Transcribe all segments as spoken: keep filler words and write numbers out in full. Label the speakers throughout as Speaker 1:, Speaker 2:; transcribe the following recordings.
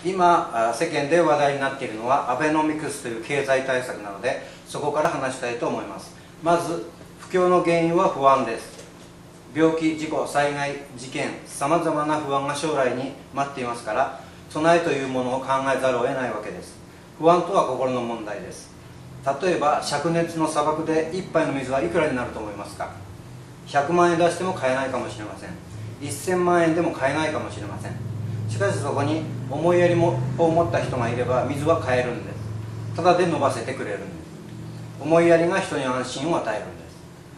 Speaker 1: 今世間で話題になっているのはアベノミクスという経済対策なので、そこから話したいと思います。まず不況の原因は不安です。病気、事故、災害、事件、さまざまな不安が将来に待っていますから、備えというものを考えざるを得ないわけです。不安とは心の問題です。例えば灼熱の砂漠で一杯の水はいくらになると思いますか。ひゃくまんえん出しても買えないかもしれません。せんまんえんでも買えないかもしれません。しかしそこに思いやりを持った人がいれば水は買えるんです。ただで飲ばせてくれるんです。思いやりが人に安心を与えるんです。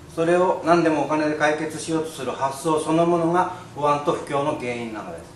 Speaker 1: それを何でもお金で解決しようとする発想そのものが不安と不況の原因なのです。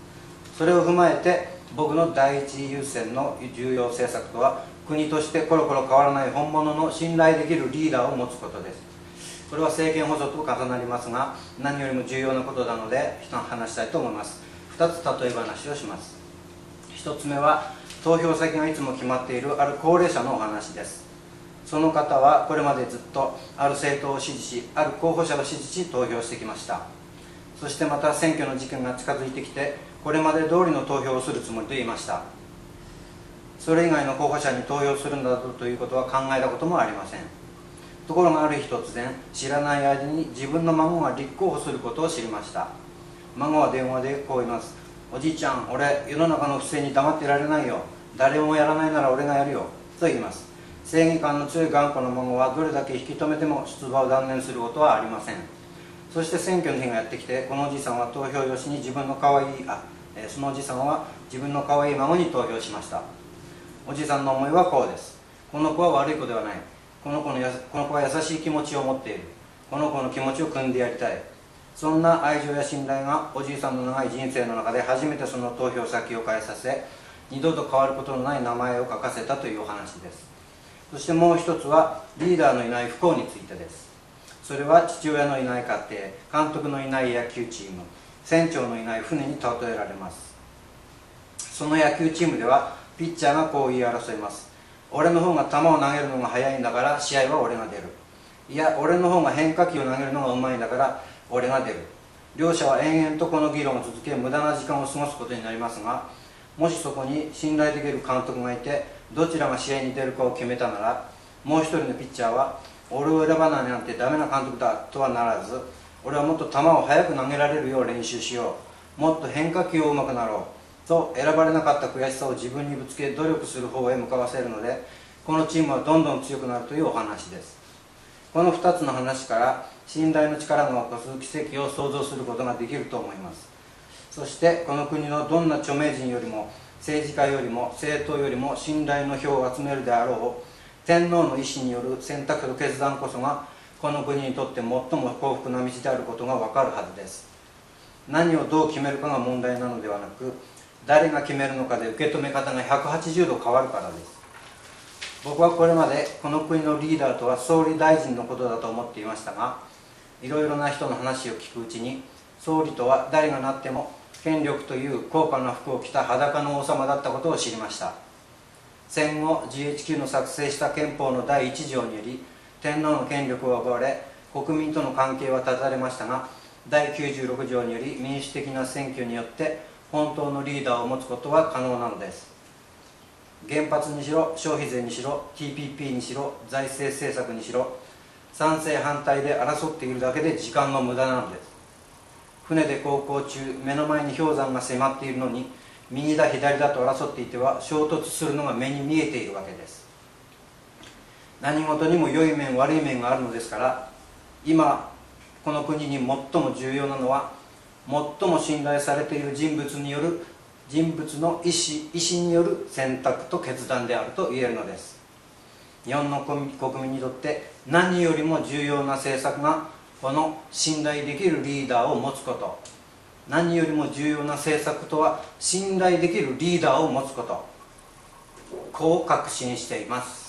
Speaker 1: それを踏まえて僕の第一優先の重要政策とは、国としてコロコロ変わらない本物の信頼できるリーダーを持つことです。これは政権補助と重なりますが、何よりも重要なことなので話したいと思います。ふたつ例え話をします。ひとつめは投票先がいつも決まっているある高齢者のお話です。その方はこれまでずっとある政党を支持し、ある候補者を支持し投票してきました。そしてまた選挙の時期が近づいてきて、これまで通りの投票をするつもりと言いました。それ以外の候補者に投票するんだということは考えたこともありません。ところがある日突然、知らない間に自分の孫が立候補することを知りました。孫は電話でこう言います。おじいちゃん、俺世の中の不正に黙ってられないよ。誰もやらないなら俺がやるよ。と言います。正義感の強い頑固な孫はどれだけ引き止めても出馬を断念することはありません。そして選挙の日がやってきて、このおじいさんは投票用紙に自分の可愛いあ、えそのおじいさんは自分の可愛い孫に投票しました。おじいさんの思いはこうです。この子は悪い子ではない。この子のやこの子は優しい気持ちを持っている。この子の気持ちを汲んでやりたい。そんな愛情や信頼がおじいさんの長い人生の中で初めてその投票先を変えさせ、二度と変わることのない名前を書かせたというお話です。そしてもう一つはリーダーのいない不幸についてです。それは父親のいない家庭、監督のいない野球チーム、船長のいない船に例えられます。その野球チームではピッチャーがこう言い争います。俺の方が球を投げるのが早いんだから試合は俺が出る。いや、俺の方が変化球を投げるのがうまいんだから俺が出る。両者は延々とこの議論を続け、無駄な時間を過ごすことになりますが、もしそこに信頼できる監督がいて、どちらが試合に出るかを決めたなら、もう一人のピッチャーは俺を選ばないなんてダメな監督だとはならず、俺はもっと球を速く投げられるよう練習しよう、もっと変化球をうまくなろうと選ばれなかった悔しさを自分にぶつけ努力する方へ向かわせるので、このチームはどんどん強くなるというお話です。このふたつの話から信頼の力が起こす奇跡を想像することができると思います。そしてこの国のどんな著名人よりも政治家よりも政党よりも信頼の票を集めるであろう天皇の意思による選択と決断こそがこの国にとって最も幸福な道であることが分かるはずです。何をどう決めるかが問題なのではなく、誰が決めるのかで受け止め方がひゃくはちじゅうど変わるからです。僕はこれまでこの国のリーダーとは総理大臣のことだと思っていましたが、いろいろな人の話を聞くうちに、総理とは誰がなっても権力という高価な服を着た裸の王様だったことを知りました。戦後 ジーエイチキュー の作成した憲法のだいいち条により天皇の権力は奪われ、国民との関係は断たれましたが、だいきゅうじゅうろく条により民主的な選挙によって本当のリーダーを持つことは可能なのです。原発にしろ、消費税にしろ、 ティーピーピー にしろ、財政政策にしろ、賛成反対で争っているだけで時間の無駄なのです。船で航行中、目の前に氷山が迫っているのに、右だ左だと争っていては衝突するのが目に見えているわけです。何事にも良い面悪い面があるのですから、今この国に最も重要なのは、最も信頼されている人物による人物の意思、意思による選択と決断であると言えるのです。日本の国民にとって何よりも重要な政策がこの信頼できるリーダーを持つこと。何よりも重要な政策とは信頼できるリーダーを持つこと。こう確信しています。